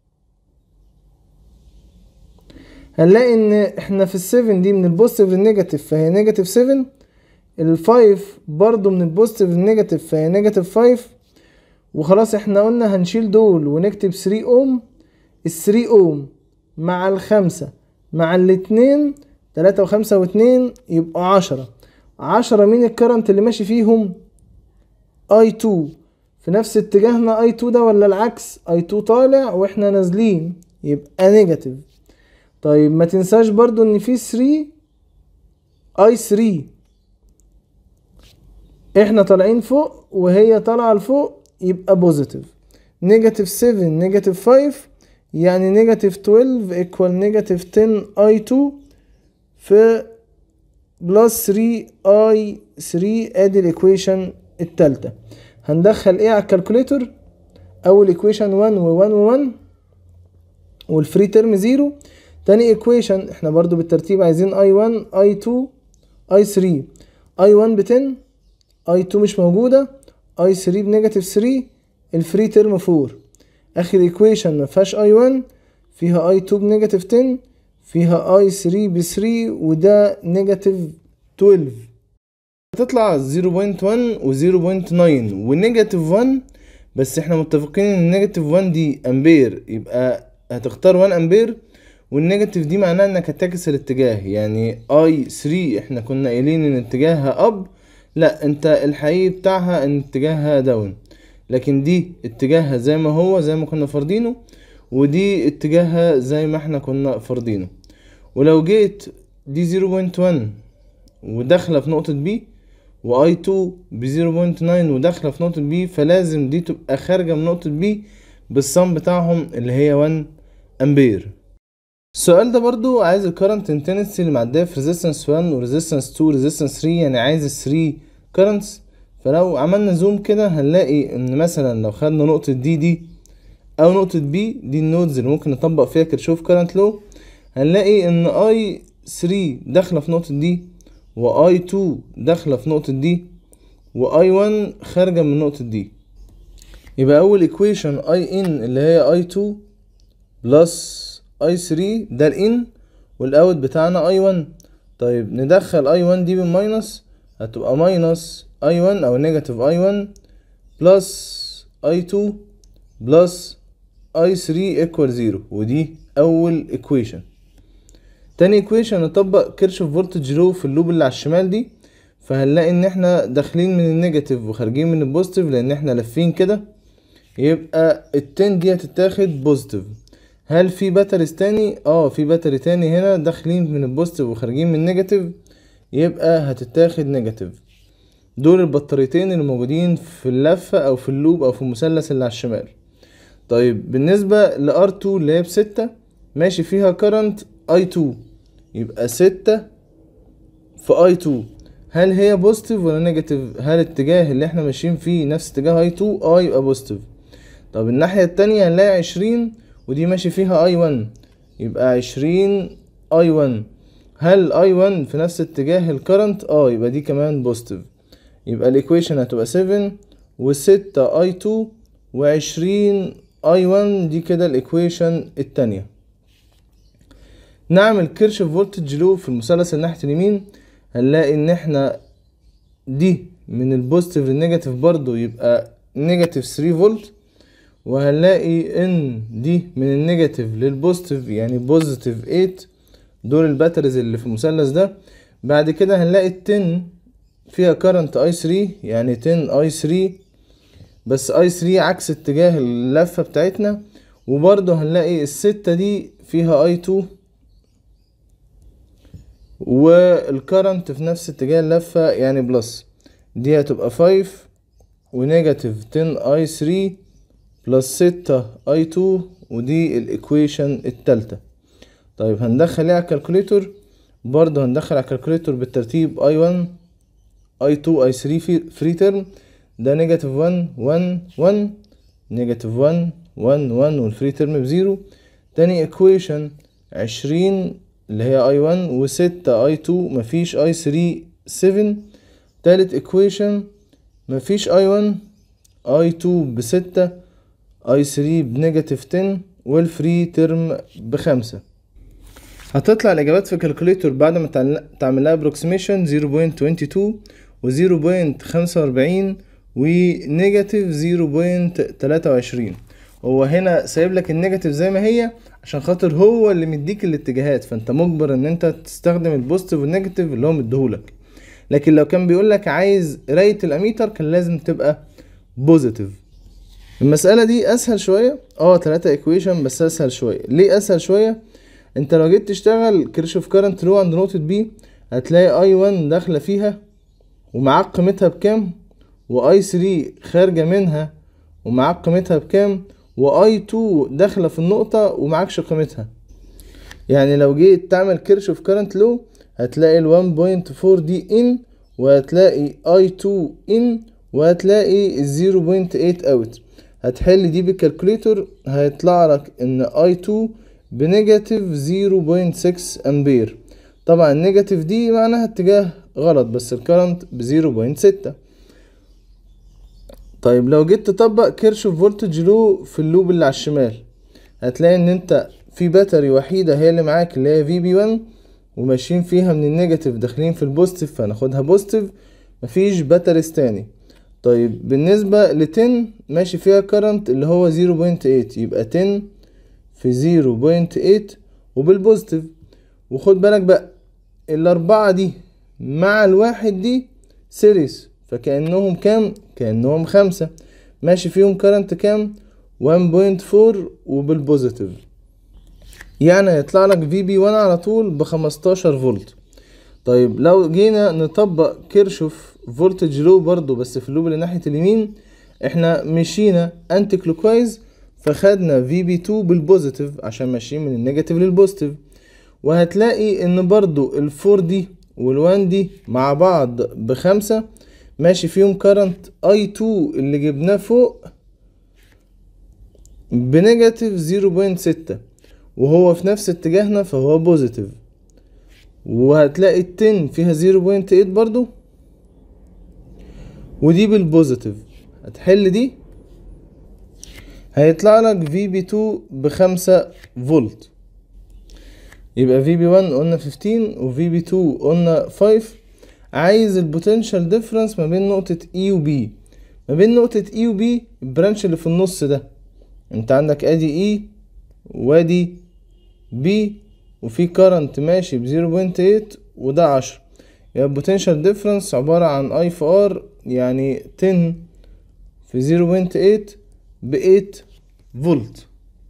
هنلاقي ان احنا في السفن دي من البوزيتيف للنيجاتيف فهي نيجاتيف سفن، الفايف برضو من البوزيتيف للنيجاتيف فهي نيجاتيف فايف. وخلاص احنا قلنا هنشيل دول ونكتب ثري اوم. الثري اوم مع الخمسة مع الاتنين تلاتة وخمسة واتنين يبقى عشرة. عشرة مين الكرنت اللي ماشي فيهم؟ اي اتنين في نفس اتجاهنا اي اتنين ده ولا العكس؟ اي اتنين طالع واحنا نازلين يبقى نيجاتيف. طيب ما تنساش برضو ان في ثري اي ثري، احنا طالعين فوق وهي طالعه لفوق يبقى بوزيتيف. نيجاتيف سفن نيجاتيف فايف يعني نيجاتيف اتناشر ايكوال نيجاتيف عشرة اي اتنين في بلس ثري اي ثري. ادي الايكويشن التالتة. هندخل ايه على الكالكوليتور؟ اول ايكويشن واحد و واحد و واحد والفري تيرم زيرو. تاني ايكويشن احنا برضو بالترتيب عايزين اي واحد اي اتنين اي ثري. اي واحد ب عشرة، اي اتنين مش موجودة، اي ثري بنيجاتيف ثري، الفري تيرم فور. اخر ايكويشن ما فيهاش اي واحد فيها اي اتنين بنيجاتيف عشرة، فيها اي ثري ب ثري وده نيجاتيف اتناشر. هتطلع زيرو بوينت واحد و زيرو بوينت تسعة والنيجاتيف واحد، بس احنا متفقين ان النيجاتيف واحد دي امبير يبقى هتختار واحد امبير، والنيجاتيف دي معناها انك هتعكس الاتجاه. يعني اي ثري احنا كنا قايلين ان اتجاهها اب، لا انت الحقيقي بتاعها ان اتجاهها داون، لكن دي اتجاهها زي ما هو زي ما كنا فاردينه، ودي اتجاهها زي ما احنا كنا فاردينه. ولو جيت دي زيرو بوينت واحد وداخلة في نقطة B، و اي تو ب زيرو بوينت ناين وداخلة في نقطة B، فلازم دي تبقى خارجة من نقطة B بالصم بتاعهم اللي هي واحد امبير. السؤال ده برضو عايز الكرنت انتنسي اللي معدية في ريزيستنس واحد وريزيستنس اتنين وريزيستنس تلاتة، يعني عايز ال تلاتة كرنتس. فلو عملنا زوم كده هنلاقي ان مثلا لو خدنا نقطة دي دي او نقطة بي دي النودز اللي ممكن نطبق فيها كيرشوف كرنت لو، هنلاقي ان اي تلاتة داخلة في نقطة دي، و اي اتنين داخلة في نقطة دي، و اي واحد خارجة من نقطة دي. يبقى اول ايكويشن اي ان اللي هي اي اتنين بلس اي تلاتة ده الان، والاوت بتاعنا اي واحد. طيب ندخل اي واحد دي بالماينس، هتبقى ماينس اي واحد او نيجاتيف اي واحد بلس اي اتنين بلس اي تلاتة ايكوال زيرو، ودي اول ايكويشن. تاني ايكويشن نطبق كيرشوف فولتج لو في اللوب اللي على الشمال دي، فهنلاقي ان احنا داخلين من النيجاتيف وخارجين من البوزيتيف لان احنا لافين كده، يبقى التن دي هتتاخد بوزيتيف. هل في باتريز تاني؟ اه في باتري تاني هنا داخلين من البوزيتيف وخارجين من النيجاتيف، يبقى هتتاخد نيجاتيف. دول البطاريتين اللي موجودين في اللفة او في اللوب او في المثلث اللي على الشمال. طيب بالنسبة ل ار اتنين اللي هي بستة ماشي فيها كارنت اي اتنين، يبقى ستة في اي اتنين، هل هي بوزيتيف ولا نيجاتيف؟ هل الاتجاه اللي احنا ماشيين فيه نفس اتجاه اي اتنين؟ اه يبقى بوزيتيف. طب الناحية التانية هنلاقي عشرين ودي ماشي فيها اي واحد، يبقى عشرين اي واحد، هل اي واحد في نفس اتجاه الكرنت؟ اه يبقى دي كمان بوزيتيف. يبقى الايكويشن هتبقى سبعة وستة اي اتنين وعشرين اي واحد، دي كده الايكويشن التانية. نعمل كيرشوف فولتج لو في المثلث اللي ناحية اليمين، هنلاقي ان احنا دي من البوزيتيف للنيجاتيف برضو يبقى نيجاتيف تلاتة فولت، وهنلاقي ان دي من النيجاتيف للبوزيتيف يعني بوزيتيف تمانية، دول الباتريز اللي في المثلث ده. بعد كده هنلاقي التن فيها كارنت اي تلاتة يعني عشرة اي تلاتة، بس اي تلاتة عكس اتجاه اللفة بتاعتنا. وبرضه هنلاقي الستة دي فيها اي اتنين والكارنت في نفس اتجاه اللفة يعني بلس، دي هتبقى خمسة ونيجاتيف عشرة اي تلاتة بلس ستة اي اتنين، ودي الايكويشن التالتة. طيب هندخل ايه على الكالكوليتور؟ برضه هندخل على الكالكوليتور بالترتيب اي واحد اي اتنين اي تلاتة فري تيرم، ده نيجاتيف واحد واحد واحد نيجاتيف واحد واحد واحد والفري تيرم بزيرو. تاني ايكويشن عشرين اللي هي اي واحد وستة اي اتنين مفيش اي تلاتة سبعة. تالت ايكويشن مفيش اي واحد اي اتنين بستة اي تلاتة بنيجاتيف عشرة والفري تيرم بخمسة. هتطلع الاجابات في الكالكوليتور بعد ما تعمل لها ابروكسيميشن زيرو بوينت اتنين اتنين وزيرو بوينت خمسة واربعين ونيجاتيف زيرو بوينت تلاتة وعشرين. هو هنا سايب لك النيجاتيف زي ما هي عشان خاطر هو اللي مديك الاتجاهات، فانت مجبر ان انت تستخدم البوزيتيف والنيجاتيف اللي هو مديهولك. لكن لو كان بيقولك عايز قراية الاميتر كان لازم تبقى بوزيتيف. المسألة دي اسهل شوية، اه تلاتة ايكويشن بس اسهل شوية. ليه اسهل شوية؟ انت لو جيت تشتغل كيرشوف كارنت لو عند نقطة بي هتلاقي اي واحد داخلة فيها ومعاك قيمتها بكام، واي تلاتة خارجة منها ومعاك قيمتها بكام، واي اتنين داخلة في النقطة ومعاكش قيمتها. يعني لو جيت تعمل كيرشوف كارنت لو هتلاقي ال واحد فاصلة اربعة دي ان، وهتلاقي اي اتنين ان، وهتلاقي ال زيرو فاصلة تمانية اوت. هتحل دي بالكالكوليتور هيطلع لك ان اي اتنين بنيجاتيف زيرو فاصلة ستة امبير. طبعا النيجاتيف دي معناها اتجاه غلط بس الكرنت ب زيرو فاصلة ستة. طيب لو جيت تطبق كيرشوف فولتج لو في اللوب اللي على الشمال هتلاقي ان انت في باتري وحيدة هي اللي معاك اللي هي في بي واحد وماشيين فيها من النيجاتيف داخلين في البوزيتيف فهناخدها بوزيتيف، مفيش باتريز تاني. طيب بالنسبة ل عشرة ماشي فيها كرنت اللي هو زيرو فاصلة تمانية، يبقى عشرة في زيرو فاصلة تمانية وبالبوزيتيف. وخد بالك بقى الاربعة دي مع الواحد دي سيريس، فكأنهم كام؟ كأنهم خمسة، ماشي فيهم كرنت كام؟ واحد فاصلة اربعة وبالبوزيتيف، يعني هيطلع لك في بي واحد على طول بخمستاشر فولت. طيب لو جينا نطبق كيرشوف فولتج لو برضو بس في اللوب اللي ناحية اليمين، احنا مشينا انتي كلوكوايز فخدنا في بي اتنين بالبوزيتيف عشان ماشيين من النيجاتيف للبوزيتيف، وهتلاقي ان برضو الفور دي والوان دي مع بعض بخمسة ماشي فيهم كارنت اي اتنين اللي جبناه فوق بنيجاتيف زيرو بوينت ستة، وهو في نفس اتجاهنا فهو بوزيتيف. وهتلاقي التن فيها زيرو بوينت ايت برضو ودي بالبوزيتيف. هتحل دي هيطلع لك في بي اتنين بخمسة فولت، يبقى في بي واحد قلنا خمستاشر وفي بي اتنين قلنا خمسة. عايز البوتنشال ديفرنس ما بين نقطة E و B. ما بين نقطة E و B البرانش اللي في النص ده، انت عندك ادي E وادي B وفي كارنت ماشي ب زيرو بوينت ايت وده عشرة، يبقى البوتنشال ديفرنس عبارة عن I في R يعني عشرة في زيرو بوينت ايت ب تمانية فولت.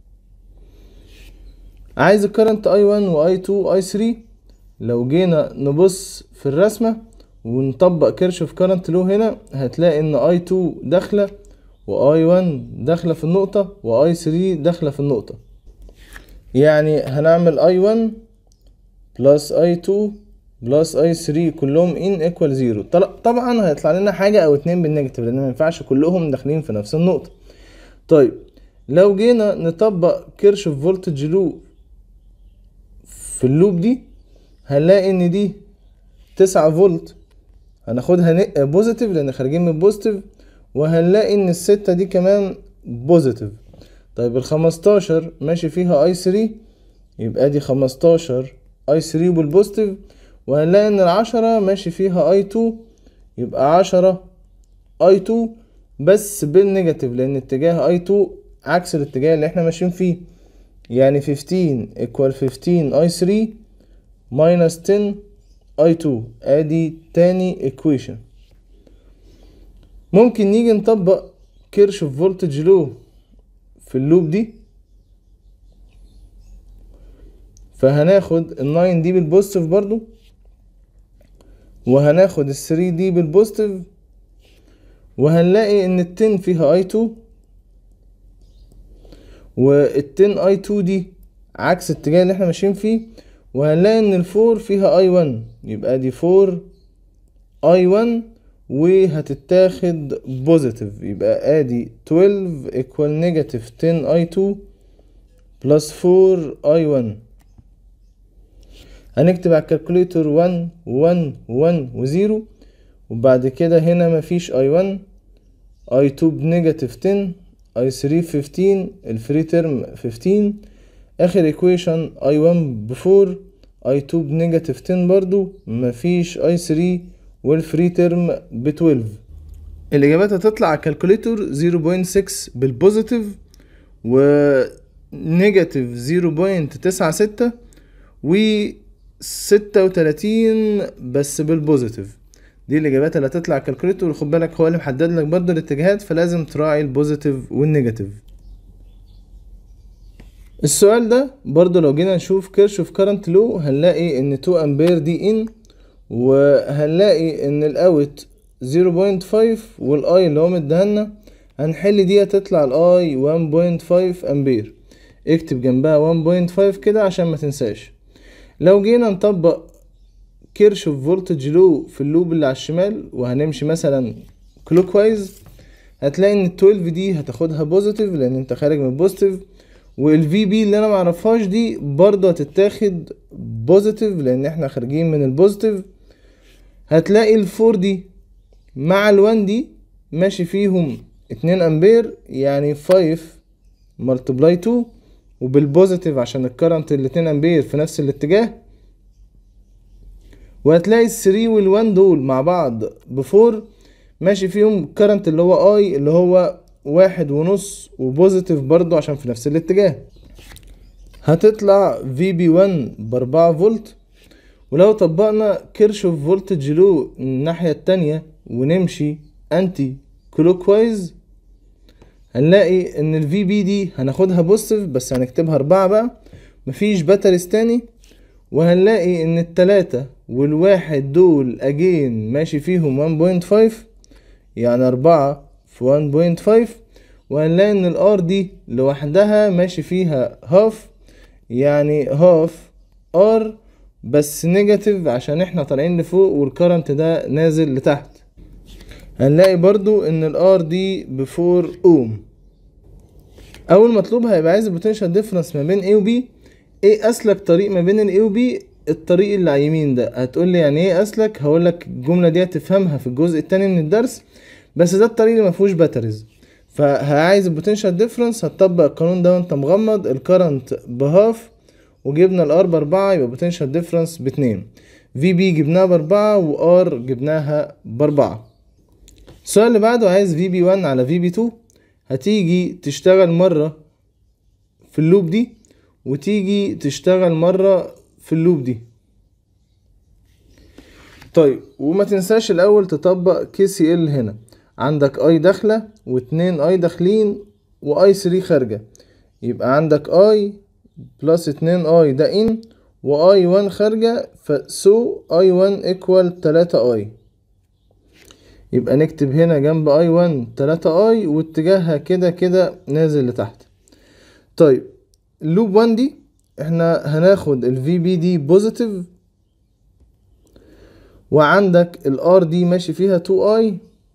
عايز الكارنت اي واحد واي اتنين واي تلاتة. لو جينا نبص في الرسمة ونطبق كيرشوف كارنت لو هنا هتلاقي ان اي اتنين داخلة واي واحد داخلة في النقطة واي تلاتة داخلة في النقطة، يعني هنعمل اي واحد بلس اي اتنين بلس اي تلاتة كلهم ان ايكوال زيرو. طبعا هيطلع لنا حاجة او اتنين بالنيجاتيف لان ما ينفعش كلهم داخلين في نفس النقطة. طيب لو جينا نطبق كيرشوف فولتج لو في اللوب دي هنلاقي ان دي تسعة فولت هناخدها بوزيتيف لان خارجين من بوزيتيف، وهنلاقي ان الستة دي كمان بوزيتيف. طيب الخمستاشر ماشي فيها اي تلاتة يبقى دي خمستاشر اي تلاتة بالبوزيتيف، وهنلاقي ان العشرة ماشي فيها اي اتنين يبقى عشرة اي اتنين بس بالنيجاتيف لان اتجاه اي اتنين عكس الاتجاه اللي احنا ماشيين فيه، يعني خمستاشر equal خمستاشر اي تلاتة minus عشرة اي اتنين. ادي تاني equation. ممكن نيجي نطبق كيرشوف فولتج لو في اللوب دي، فهناخد الناين دي بالبوزيتيف برضو وهناخد الثري دي بالبوزيتيف، وهنلاقي ان التن فيها اي اتنين والتن اي اتنين دي عكس الاتجاه اللي احنا ماشيين فيه، وهنلاقي ان الفور فيها اي واحد يبقى دي فور اي واحد وهتتاخد بوزيتيف، يبقى ادي اتناشر equal نيجاتيف عشرة اي اتنين بلس فور اي واحد. هنكتب على الكالكوليتور واحد واحد واحد وزيرو، وبعد كده هنا مفيش اي واحد، اي اتنين بنيجاتيف عشرة، اي تلاتة خمستاشر، الفري تيرم خمستاشر، اخر ايكويشن اي واحد بفور، اي اتنين بنيجاتيف عشرة برضو مفيش اي تلاتة، والفري تيرم ب اتناشر. الاجابات هتطلع على الكالكوليتور زيرو بوينت ستة بالبوزيتيف ونيجاتيف زيرو بوينت تسعة ستة و ستة وتلاتين بس بالبوزيتيف. دي الاجابات اللي هتطلع على الكالكوليتور. خد بالك هو اللي محدد لك برضه الاتجاهات فلازم تراعي البوزيتيف والنيجاتيف. السؤال ده برضه لو جينا نشوف كيرشوف كارنت لو هنلاقي ان اتنين امبير دي ان، وهنلاقي ان الاوت زيرو بوينت خمسة والاي اللي هو مديهالنا هنحل دي هتطلع الاي واحد بوينت خمسة امبير. اكتب جنبها واحد بوينت خمسة كده عشان ما تنساش. لو جينا نطبق كيرشوف فولتج لو في اللوب اللي على الشمال وهنمشي مثلا كلوك وايز هتلاقي ان اتناشر دي هتاخدها بوزيتيف لان انت خارج من بوزيتيف، والفي بي اللي انا معرفهاش دي برضه هتتاخد بوزيتيف لان احنا خارجين من البوزيتيف. هتلاقي الفور دي مع الوان دي ماشي فيهم اتنين امبير يعني خمسة ملتبلاي اتنين وبالبوزيتيف عشان الكرنت الاتنين امبير في نفس الاتجاه. وهتلاقي الثري والوان دول مع بعض بفور ماشي فيهم كرنت اللي هو اي اللي هو واحد ونص وبوزيتيف برضو عشان في نفس الاتجاه. هتطلع في بي واحد باربعة فولت. ولو طبقنا كيرشوف فولتج لو الناحية التانية ونمشي انتي كلوك وايز هنلاقي ان الفي بي دي هناخدها بوزيتيف بس هنكتبها اربعة بقى مفيش باتريز تاني، وهنلاقي ان التلاتة والواحد دول اجين ماشي فيهم واحد بوينت خمسة، يعني اربعة في واحد بوينت خمسة، وهنلاقي ان الار دي لوحدها ماشي فيها هاف، يعني هاف ار بس نيجاتيف عشان احنا طالعين لفوق والكرنت ده نازل لتحت. هنلاقي برضو ان الار دي بفور اوم. اول مطلوب هيبقى عايز البوتنشال ديفرنس ما بين A و B. ايه اسلك طريق ما بين ال A و B؟ الطريق اللي على اليمين ده. هتقول لي يعني ايه اسلك؟ هقول لك الجمله دي هتفهمها في الجزء الثاني من الدرس، بس ده الطريق اللي ما فيهوش باتريز. فعايز البوتنشال ديفرنس، هتطبق القانون ده وانت مغمض. الكرنت بهاف وجبنا الار باربعة، يبقى بوتنشال ديفرنس باتنين. في بي جبناها باربعة وار جبناها باربعة. السؤال اللي بعده عايز في بي واحد على في بي اتنين. هتيجي تشتغل مرة في اللوب دي وتيجي تشتغل مرة في اللوب دي. طيب وما تنساش الاول تطبق كي سي ال. هنا عندك اي داخلة واتنين اي داخلين واي تلاتة خارجة، يبقى عندك اي بلس اتنين اي ده ان واي واحد خارجة، فسو اي واحد ايكوال تلاتة اي. يبقى نكتب هنا جنب اي واحد تلاتة اي واتجاهها كده كده نازل لتحت. طيب اللوب واحد دي احنا هناخد ال في بي دي بوزيتيف، وعندك ال ار دي ماشي فيها اتنين اي،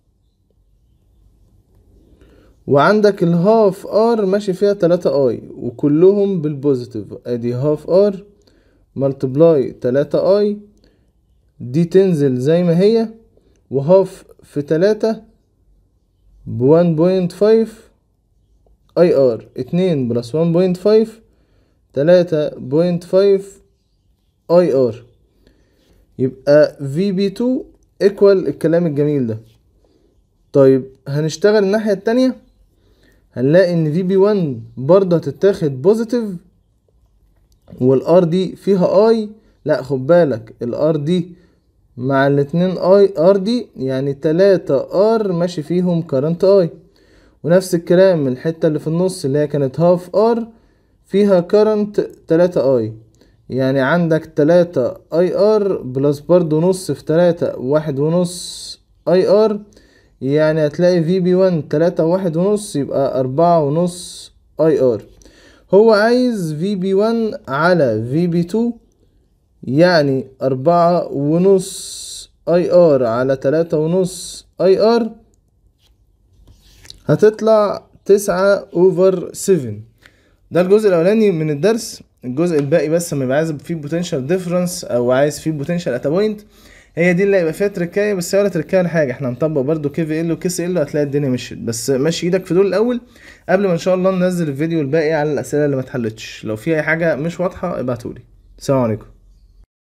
وعندك ال هاف ار ماشي فيها تلاتة اي، وكلهم بالبوزيتيف. ادي هاف ار ملتبلاي تلاتة اي، دي تنزل زي ما هي، وهاف في تلاتة ب واحد بوينت خمسة اي ار، اتنين بلس واحد بوينت خمسة تلاتة بوينت خمسة اي ار. يبقى في بي اتنين ايكوال الكلام الجميل ده. طيب هنشتغل الناحية التانية، هنلاقي ان في بي واحد برضه هتتاخد بوزيتيف، والار دي فيها اي. لا خد بالك، الار دي مع الاتنين اي ار دي يعني تلاتة ار ماشي فيهم كارنت اي، ونفس الكلام الحتة اللي في النص اللي هي كانت هاف ار فيها كارنت تلاتة اي، يعني عندك تلاتة اي ار بلس برضو نص في تلاتة واحد ونص اي ار، يعني هتلاقي في بي واحد تلاتة واحد ونص، يبقى اربعة ونص اي ار. هو عايز في بي واحد على في بي اتنين، يعني اربعة ونص اي ار على تلاتة ونص اي ار، هتطلع تسعة اوفر سبعة. ده الجزء الاولاني من الدرس. الجزء الباقي بس لما يبقى عايز فيه بوتنشال ديفرنس او عايز فيه بوتنشال ات بوينت، هي دي اللي هيبقى فيها تركايه. بس هي ولا تركايه ولا حاجه، احنا هنطبق برضو كي في ال وكي سي ال وهتلاقي الدنيا مشيت. بس ماشي ايدك في دول الاول قبل ما ان شاء الله ننزل الفيديو الباقي على الاسئله اللي ما اتحلتش. لو في اي حاجه مش واضحه ابعتولي. السلام عليكم.